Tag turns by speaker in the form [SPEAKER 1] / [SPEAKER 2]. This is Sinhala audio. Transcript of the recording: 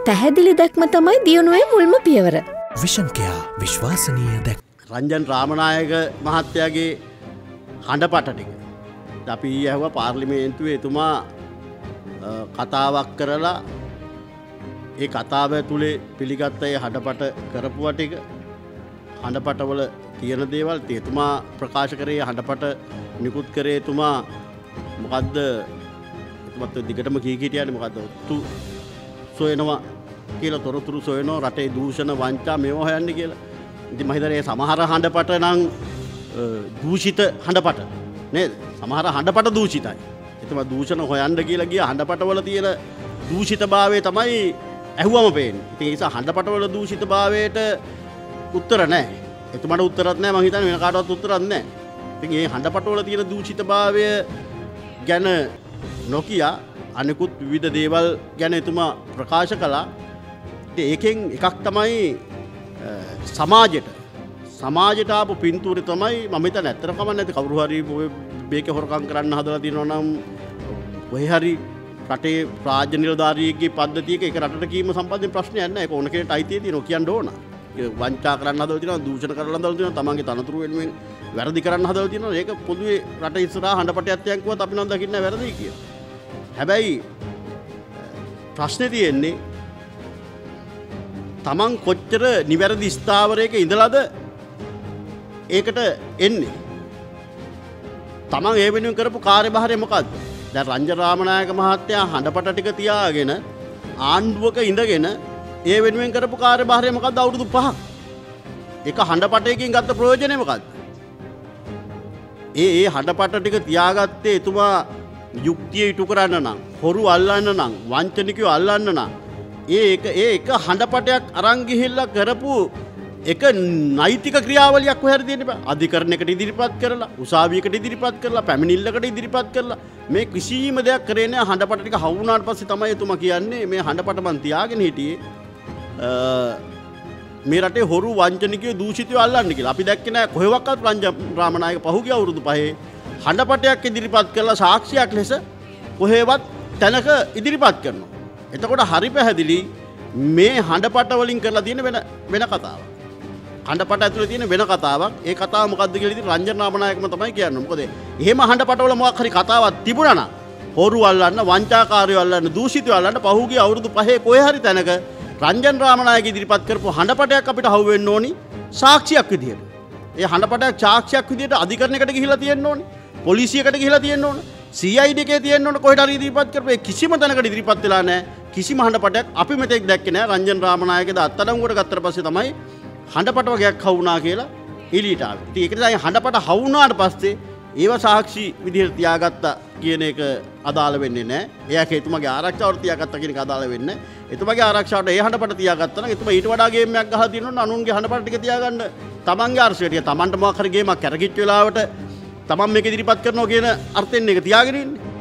[SPEAKER 1] පැහැදිලි දැක්ම තමයි දියුණුවේ මුල්ම පියවර.
[SPEAKER 2] විෂන්කයා විශ්වාසනීය දැක්.
[SPEAKER 3] රංජන් රාමනායක මහත්තයාගේ හඬපට ටික. අපි ඇහුවා පාර්ලිමේන්තුවේ එතුමා කතාවක් කරලා ඒ කතාව තුලේ පිළිගත්ත ඒ හඬපට කරපුවා ටික හඬපටවල තියෙන දේවල් එතුමා ප්‍රකාශ කරේ හඬපට නිකුත් කරේ එතුමා මොකද්ද එතුමත් දිගටම කී හිටියානේ මොකද්ද ඔත්තු සොයනවා කියලා තොරතුරු සොයනවා රටේ දූෂණ වංචා මේවා හොයන්නේ කියලා. ඉතින් මම හිතන්නේ සමහර හඬපට නම් දූෂිත හඬපට නේද? සමහර හඬපට දූෂිතයි. එතුමා දූෂණ හොයන්න කියලා ගිය හඬපටවල තියෙන දූෂිතභාවය තමයි ඇහුවම පේන්නේ. ඉතින් ඒ නිසා හඬපටවල දූෂිතභාවයට උත්තර නැහැ. එතුමාට උත්තරත් නැහැ මම හිතන්නේ වෙන කාටවත් උත්තරත් නැහැ. ඉතින් මේ හඬපටවල තියෙන දූෂිතභාවය ගැන නොකිය අනිකුත් විවිධ දේවල් ගැන එතුමා ප්‍රකාශ කළා. ඉතින් ඒකෙන් එකක් තමයි සමාජයට ආපු පින්තූරේ තමයි මම හිතන්නේ ඇත්තට කමක් නැති කවුරු හරි මේක හොරකම් කරන්න හදලා තියෙනවා නම් ඔය හරි රටේ රාජ්‍ය නිලධාරියෙක්ගේ පද්ධතියක ඒක රටට කීම සම්බන්ධයෙන් ප්‍රශ්නයක් නැහැ. ඒක ඕන කෙනෙක්ට අයිතිය තියෙනවා කියන්න ඕන. ඒක වංචා කරන්න හදලා තියෙනවා, දූෂණ කරන්න හදලා තියෙනවා, තමන්ගේ තනතුරු වෙනුවෙන් වැරදි කරන්න හදලා තියෙනවා. ඒක පොදුවේ රට ඉස්සරහා හඬපටයක් තියන්කුවත් අපි නම් දකින්නේ වැරදි කියලා. හැබැයි ප්‍රශ්නේ තියෙන්නේ තමන් කොච්චර නිවැරදි ස්ථාවරයක ඉඳලාද ඒකට එන්නේ. තමන් ඒ වෙනුවෙන් කරපු කාර්යභාරය මොකද්ද? දැන් රංජන් රාමනායක මහත්තයා හඬපට ටික තියාගෙන ආණ්ඩුවක ඉඳගෙන ඒ වෙනුවෙන් කරපු කාර්යභාරය මොකද්ද අවුරුදු 5ක්? ඒක හඬපටයකින් ගත්ත ප්‍රයෝජනේ මොකද්ද? ඒ හඬපට ටික තියාගත්තේ එතුමා යුක්තිය ඉටු කරන්න නම්, හොරු අල්ලන්න නම්, වංචනිකයෝ අල්ලන්න නම් ඒක හඬපටයක් අරන් ගිහිල්ලා කරපු එක නෛතික ක්‍රියාවලියක් කොහේ හරි දෙන්න බෑ. අධිකරණයකට ඉදිරිපත් කරලා, උසාවියකට ඉදිරිපත් කරලා, පැමිණිල්ලකට ඉදිරිපත් කරලා මේ කිසිම දෙයක් කරේ නැහැ. හඬපට ටික හවු වුණාට පස්සේ තමයි එතුමා කියන්නේ මේ හඬපට මන් තියාගෙන හිටියේ මේ රටේ හොරු වංචනිකයෝ දූෂිතයෝ අල්ලන්න කියලා. අපි දැක්කේ නැහැ කොහෙවත් රංජන් රාමනායක පහුගිය අවුරුදු 5 හඬපටයක් ඉදිරිපත් කරලා සාක්ෂියක් ලෙස කොහෙවත් තැනක ඉදිරිපත් කරනවා. එතකොට හරි පැහැදිලි මේ හඬපට වලින් කරලා තියෙන වෙන කතාවක්. හඬපට ඇතුලේ තියෙන වෙන කතාවක්. ඒ කතාව මොකද්ද කියලා ඉතින් රංජන් රාමනායකම තමයි කියන්නේ. මොකද එහෙම හඬපටවල මොකක් හරි කතාවක් තිබුණා නම් හොරු අල්ලන්න, වංචාකාරයෝ අල්ලන්න, දූෂිතයෝ අල්ලන්න පහුගිය අවුරුදු 5 කොහේ හරි තැනක රංජන් රාමනායක ඉදිරිපත් කරපු හඬපටයක් අපිට හවු වෙන්න ඕනි සාක්ෂියක් විදියට. ඒ හඬපටයක් සාක්ෂියක් විදියට අධිකරණයකට ගිහිල්ලා තියෙන්න ඕනි. පොලිසියකට ගිහිල්ලා තියෙන්න ඕන. CID එකේ තියෙන්න ඕන කොහෙට හරි ඉදිරිපත් කරපු කිසිම තැනකට ඉදිරිපත් වෙලා නැහැ. කිසිම හඬපටයක් අපි මෙතෙක් දැක්කේ නැහැ. රංජන් රාමනායකද අත්අඩංගුවට ගත්තට පස්සේ තමයි හඬපට වගේක් හවුනා කියලා එළියට ආවේ. ඉතින් ඒක නිසා හඬපට හවුනාට පස්සේ ඒව සාක්ෂි විදිහට තියාගත්තා කියන එක අදාළ වෙන්නේ නැහැ. එයා එතුමාගේ ආරක්ෂාවට තියාගත්තා කියන එක අදාළ වෙන්නේ නැහැ. එතුමාගේ ආරක්ෂාවට ඒ හඬපට තියාගත්තා නම් එතුමා ඊට වඩා ගේම් එකක් ගහලා තියෙනවා නම් අනුන්ගේ හඬපට ටික තියාගන්න තමන්ගේ අර්ශයට තමන්ට මොකක් හරි ගේමක් කරගිච්ච වෙලාවට තමන් මේක ඉදිරිපත් කරනවා කියන අර්ථයෙන් ඒක තියාගෙන ඉන්නේ.